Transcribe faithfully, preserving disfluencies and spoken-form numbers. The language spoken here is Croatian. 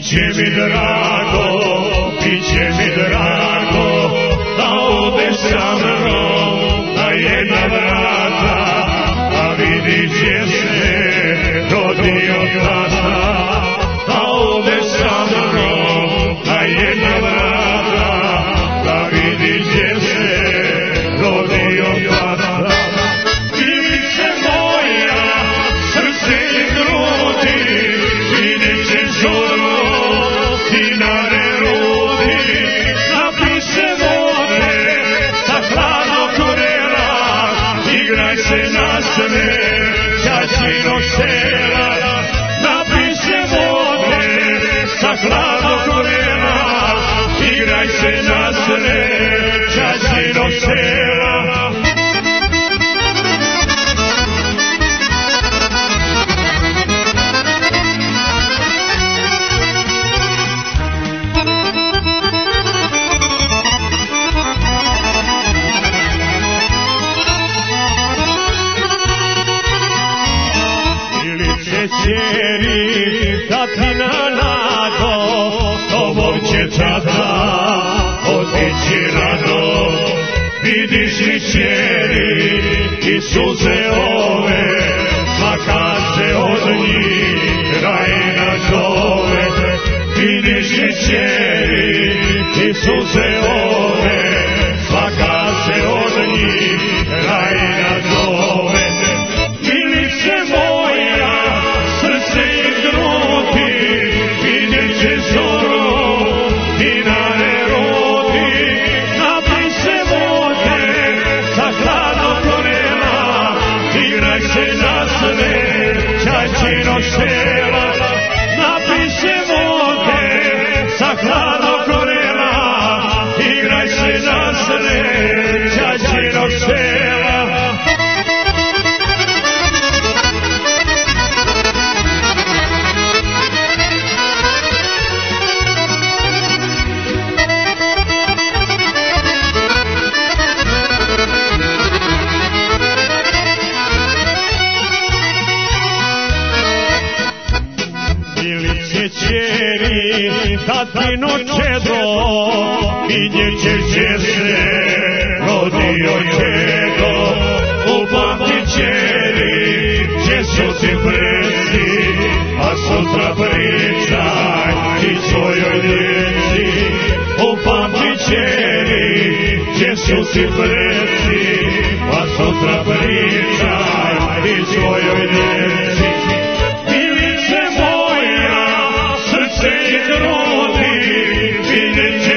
Biće mi drago, biće mi drago, da odeš sa mnom na jedna vrata, a vidiš gdje se rodio tata, da odeš sa mnom na jedna vrata, da vidiš gdje se rodio tata. Ljubice moja, srce i grudi, vidjet ćeš ono, dinare rodi, napiše vode sa hladnog korela, igraj se na sve, čačinog sela, napiše vode sa hladnog korela, igraj se na sve, čačinog sela. Čeri, tatina nado, s tobom će tata otići rado. Vidiš li čeri i suze ove, svaka se od njih krajina zove. Vidiš li čeri i suze ove, svaka se od njih krajina zove. Milice moja, srce i grudi, vidjet će zoro, dinare rodi, napij se vode sa hladnog korela, igraj se na sve, čačinog sela, napij se vode sa hladnog korela, igraj se na sve, čačinog sela. Čeri, tatino čedo, vidjet ćeš gdje se rodio čedo. Upamti čeri, gdje su ti preci, a sutra pričaj i svojoj djeci. Upamti čeri, gdje su ti preci, a sutra pričaj i svojoj djeci. Milice moja, srce i grudi, vidjet će